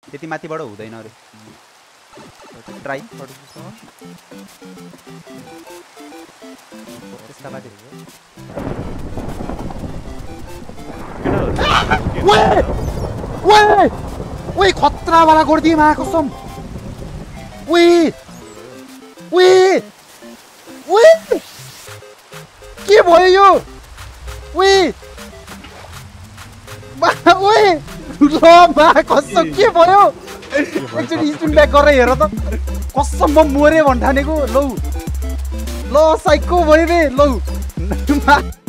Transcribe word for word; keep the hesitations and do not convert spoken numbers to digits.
त्यति माथिबाट हुँदैन अरे ट्राई त्यसका बाटो ओए ओए ओए खतरा वाला गरिदिए मा कसम ओए ओए ओए के भयो यो ओए बा ओए ल मा कसम के भयो एकचोटि स्पिन ब्याक गरेर हेर त कसम म मरे भन्ठानेको लौ ल साइको भयो बे लौ